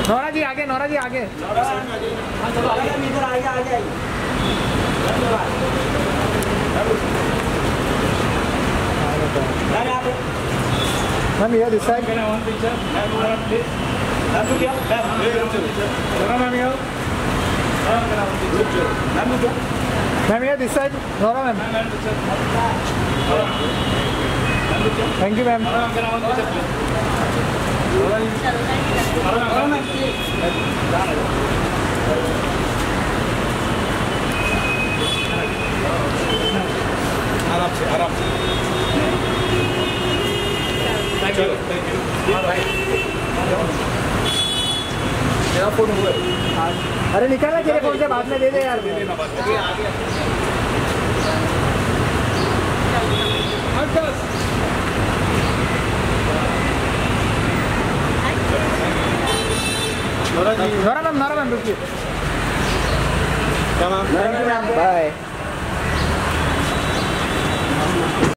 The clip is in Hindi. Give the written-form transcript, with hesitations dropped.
नोरा जी आगे, नोरा जी आगे। Ma'am here this side. Can I one picture? Ma'am, please. Ma'am, look here. Ma'am, Nora, ma'am, here. Ma'am, can I one picture? Ma'am, look here. Ma'am here this side. Nora ma'am. Ma'am, picture. Ma'am, look here. Thank you ma'am. Nora, can I one picture, please? Nora, ma'am, please. आराम से, आराम से। Thank you. Thank you. मेरा फोन हुआ है। अरे निकालना तेरे फोन से, बाद में दे दे यार। नोरा मैम रुकिए। Come on. बाय।